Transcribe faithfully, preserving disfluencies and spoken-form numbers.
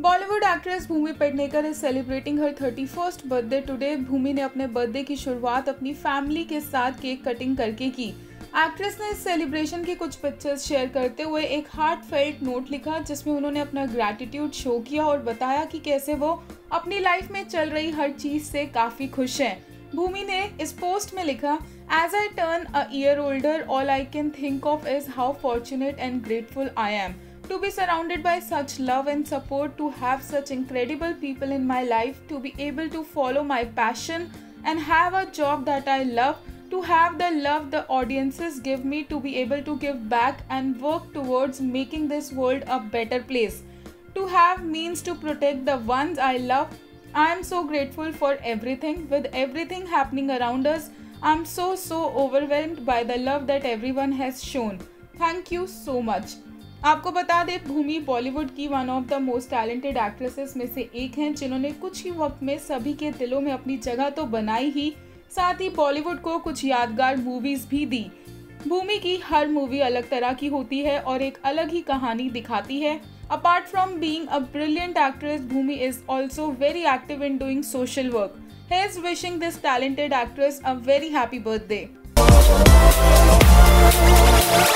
Bollywood actress Bhumi Pednekar is celebrating her thirty first birthday today. Bhumi ने अपने birthday की शुरुआत अपनी फैमिली के साथ केक कटिंग करके की। एक्ट्रेस ने इस सेलिब्रेशन की कुछ पिक्चर्स शेयर करते हुए एक हार्ट फेल्ट नोट लिखा, जिसमें उन्होंने अपना ग्रैटिट्यूड शो किया और बताया कि कैसे वो अपनी लाइफ में चल रही हर चीज से काफी खुश हैं। भूमि ने इस पोस्ट में लिखा, as I turn a year older, all I can think of is how fortunate and grateful I am to be surrounded by such love and support, to have such incredible people in my life, to be able to follow my passion and have a job that I love, to have the love the audiences give me, to be able to give back and work towards making this world a better place, to have means to protect the ones I love. I am so grateful for everything. With everything happening around us, I am so so overwhelmed by the love that everyone has shown. Thank you so much. आपको बता दें, भूमि बॉलीवुड की one of the most talented actresses में से एक हैं, जिन्होंने कुछ ही वक्त में सभी के दिलों में अपनी जगह तो बनाई ही, साथ ही बॉलीवुड को कुछ यादगार मूवीज भी दी। भूमि की हर मूवी अलग तरह की होती है और एक अलग ही कहानी दिखाती है। Apart from being a brilliant actress, Bhumi is also very active in doing social work. He is wishing this talented actress a very happy birthday.